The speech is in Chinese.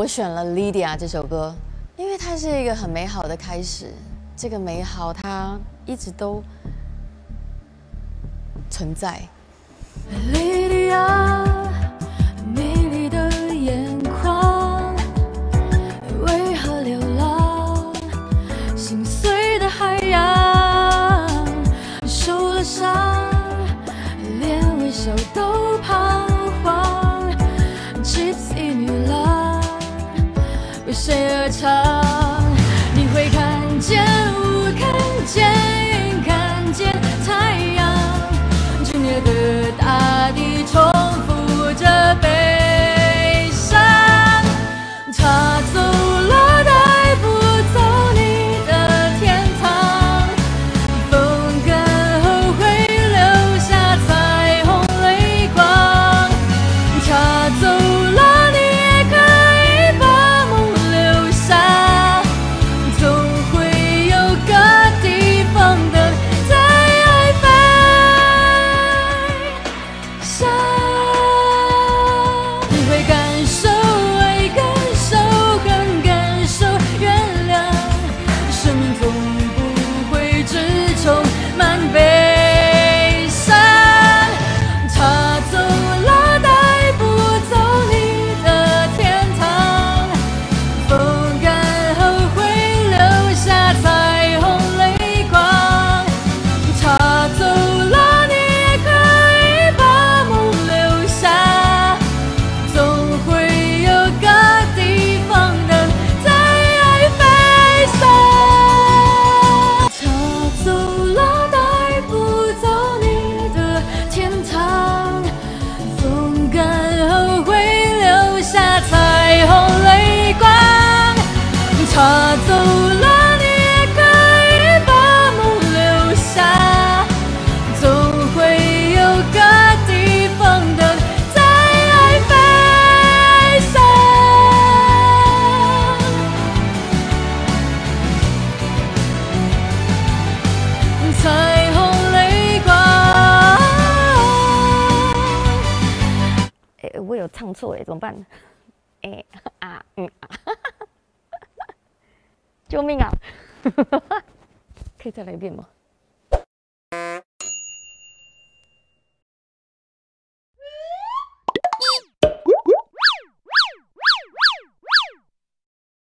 我选了《Lydia》这首歌，因为它是一个很美好的开始。这个美好，它一直都存在。 Lydia， 美丽的眼眶，为何流浪？心碎的海洋，受了伤，连微笑都彷徨。Gypsy 女郎，为谁而唱？你会看见，看见太阳，剧烈的大地重复着悲伤。他走了，带不走你的天堂。风干后会留下彩虹泪光。他走了，你也可以把梦留下。总会有个地方等在爱飞翔。你会感受爱，感受恨，感受原谅。生命从不会只充满悲伤。他走了，带不走你的天堂。风干后会留下彩虹泪光。他走了，你也可以把梦留下。总会有个地方等在爱飞翔。他走了，带不走你的天堂。风干后会留下彩虹泪光。他走了，你也可以把梦留下。总会有个地方等在爱飞翔。彩虹泪光。 我有唱错怎么办？救命啊！可以再来一遍吗？